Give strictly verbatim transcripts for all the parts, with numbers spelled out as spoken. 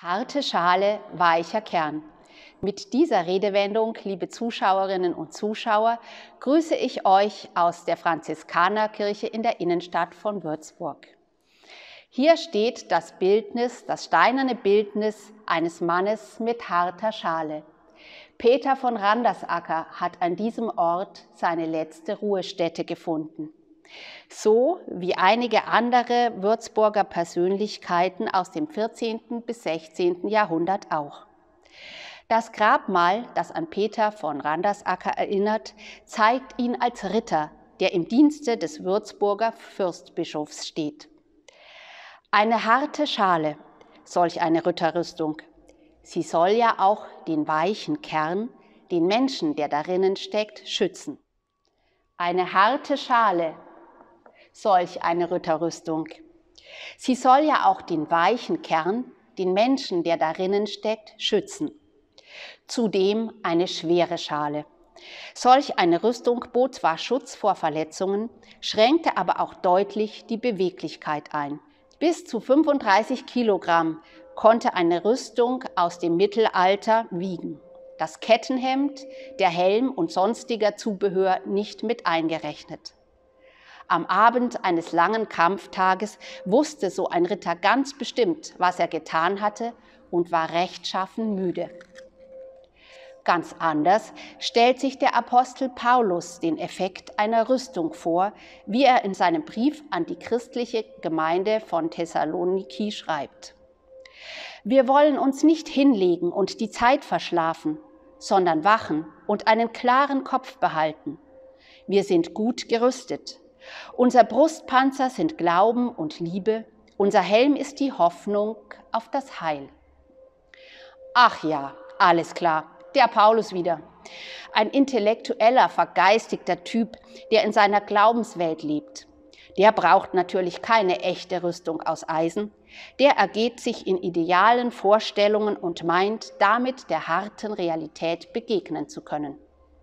Harte Schale, weicher Kern. Mit dieser Redewendung, liebe Zuschauerinnen und Zuschauer, grüße ich euch aus der Franziskanerkirche in der Innenstadt von Würzburg. Hier steht das Bildnis, das steinerne Bildnis eines Mannes mit harter Schale. Peter von Randersacker hat an diesem Ort seine letzte Ruhestätte gefunden. So wie einige andere Würzburger Persönlichkeiten aus dem vierzehnten bis sechzehnten Jahrhundert auch. Das Grabmal, das an Peter von Randersacker erinnert, zeigt ihn als Ritter, der im Dienste des Würzburger Fürstbischofs steht. Eine harte Schale, solch eine Ritterrüstung. Sie soll ja auch den weichen Kern, den Menschen, der darinnen steckt, schützen. Eine harte Schale, solch eine Ritterrüstung. Sie soll ja auch den weichen Kern, den Menschen, der darinnen steckt, schützen. Zudem eine schwere Schale. Solch eine Rüstung bot zwar Schutz vor Verletzungen, schränkte aber auch deutlich die Beweglichkeit ein. Bis zu fünfunddreißig Kilogramm konnte eine Rüstung aus dem Mittelalter wiegen. Das Kettenhemd, der Helm und sonstiger Zubehör nicht mit eingerechnet. Am Abend eines langen Kampftages wusste so ein Ritter ganz bestimmt, was er getan hatte und war rechtschaffen müde. Ganz anders stellt sich der Apostel Paulus den Effekt einer Rüstung vor, wie er in seinem Brief an die christliche Gemeinde von Thessaloniki schreibt. Wir wollen uns nicht hinlegen und die Zeit verschlafen, sondern wachen und einen klaren Kopf behalten. Wir sind gut gerüstet. Unser Brustpanzer sind Glauben und Liebe, unser Helm ist die Hoffnung auf das Heil. Ach ja, alles klar, der Paulus wieder. Ein intellektueller, vergeistigter Typ, der in seiner Glaubenswelt lebt. Der braucht natürlich keine echte Rüstung aus Eisen. Der ergeht sich in idealen Vorstellungen und meint, damit der harten Realität begegnen zu können.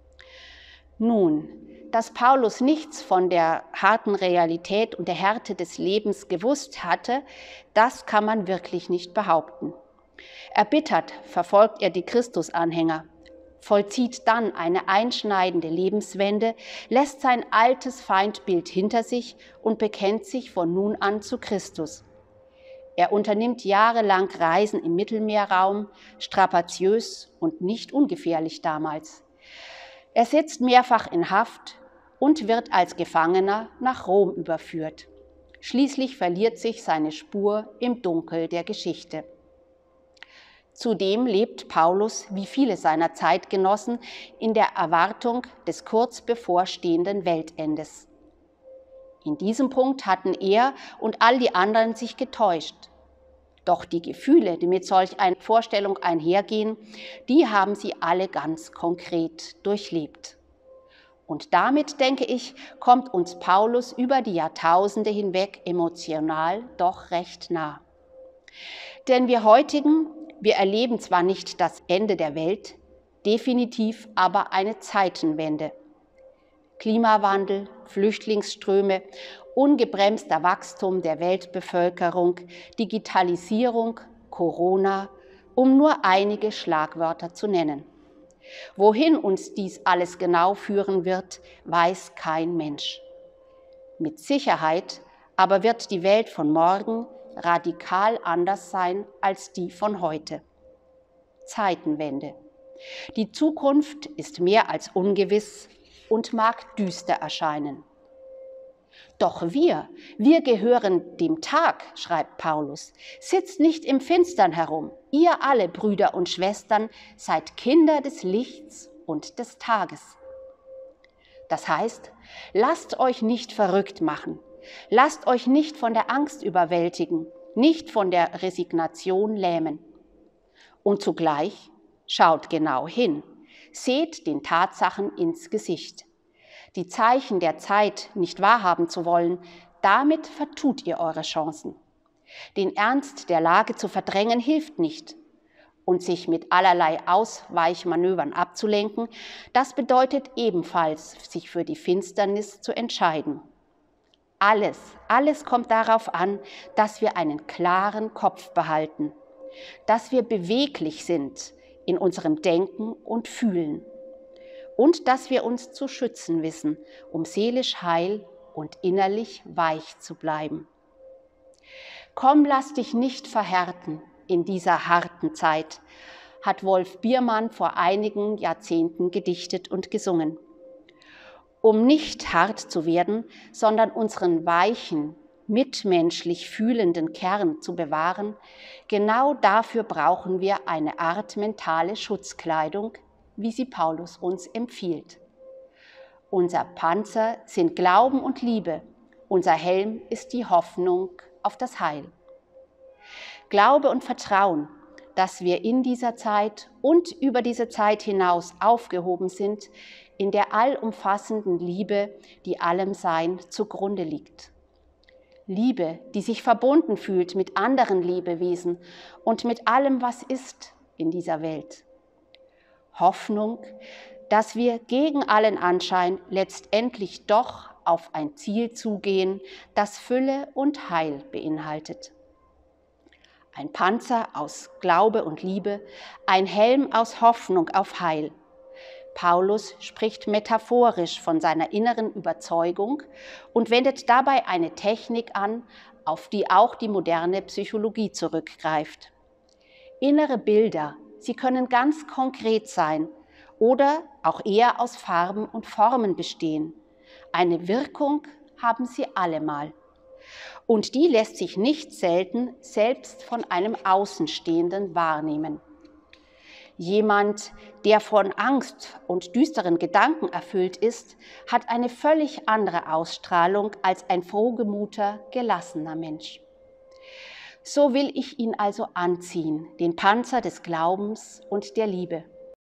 Nun, dass Paulus nichts von der harten Realität und der Härte des Lebens gewusst hatte, das kann man wirklich nicht behaupten. Erbittert verfolgt er die Christusanhänger, vollzieht dann eine einschneidende Lebenswende, lässt sein altes Feindbild hinter sich und bekennt sich von nun an zu Christus. Er unternimmt jahrelang Reisen im Mittelmeerraum, strapaziös und nicht ungefährlich damals. Er sitzt mehrfach in Haft und wird als Gefangener nach Rom überführt. Schließlich verliert sich seine Spur im Dunkel der Geschichte. Zudem lebt Paulus, wie viele seiner Zeitgenossen, in der Erwartung des kurz bevorstehenden Weltendes. In diesem Punkt hatten er und all die anderen sich getäuscht. Doch die Gefühle, die mit solch einer Vorstellung einhergehen, die haben sie alle ganz konkret durchlebt. Und damit, denke ich, kommt uns Paulus über die Jahrtausende hinweg emotional doch recht nah. Denn wir heutigen, wir erleben zwar nicht das Ende der Welt, definitiv aber eine Zeitenwende. Klimawandel, Flüchtlingsströme, ungebremster Wachstum der Weltbevölkerung, Digitalisierung, Corona, um nur einige Schlagwörter zu nennen. Wohin uns dies alles genau führen wird, weiß kein Mensch. Mit Sicherheit aber wird die Welt von morgen radikal anders sein als die von heute. Zeitenwende. Die Zukunft ist mehr als ungewiss und mag düster erscheinen. Doch wir, wir gehören dem Tag, schreibt Paulus. Sitzt nicht im Finstern herum. Ihr alle, Brüder und Schwestern, seid Kinder des Lichts und des Tages. Das heißt, lasst euch nicht verrückt machen. Lasst euch nicht von der Angst überwältigen, nicht von der Resignation lähmen. Und zugleich schaut genau hin. Seht den Tatsachen ins Gesicht. Die Zeichen der Zeit nicht wahrhaben zu wollen, damit vertut ihr eure Chancen. Den Ernst der Lage zu verdrängen hilft nicht. Und sich mit allerlei Ausweichmanövern abzulenken, das bedeutet ebenfalls, sich für die Finsternis zu entscheiden. Alles, alles kommt darauf an, dass wir einen klaren Kopf behalten. dass wir beweglich sind in unserem Denken und Fühlen und dass wir uns zu schützen wissen, um seelisch heil und innerlich weich zu bleiben. Komm, lass dich nicht verhärten in dieser harten Zeit, hat Wolf Biermann vor einigen Jahrzehnten gedichtet und gesungen. Um nicht hart zu werden, sondern unseren weichen, mitmenschlich fühlenden Kern zu bewahren, genau dafür brauchen wir eine Art mentale Schutzkleidung, wie sie Paulus uns empfiehlt. Unser Panzer sind Glauben und Liebe, unser Helm ist die Hoffnung auf das Heil. Glaube und Vertrauen, dass wir in dieser Zeit und über diese Zeit hinaus aufgehoben sind, in der allumfassenden Liebe, die allem Sein zugrunde liegt. Liebe, die sich verbunden fühlt mit anderen Lebewesen und mit allem, was ist in dieser Welt. Hoffnung, dass wir gegen allen Anschein letztendlich doch auf ein Ziel zugehen, das Fülle und Heil beinhaltet. Ein Panzer aus Glaube und Liebe, ein Helm aus Hoffnung auf Heil. Paulus spricht metaphorisch von seiner inneren Überzeugung und wendet dabei eine Technik an, auf die auch die moderne Psychologie zurückgreift. Innere Bilder, sie können ganz konkret sein oder auch eher aus Farben und Formen bestehen. Eine Wirkung haben sie allemal. Und die lässt sich nicht selten selbst von einem Außenstehenden wahrnehmen. Jemand, der von Angst und düsteren Gedanken erfüllt ist, hat eine völlig andere Ausstrahlung als ein frohgemuter, gelassener Mensch. So will ich ihn also anziehen, den Panzer des Glaubens und der Liebe.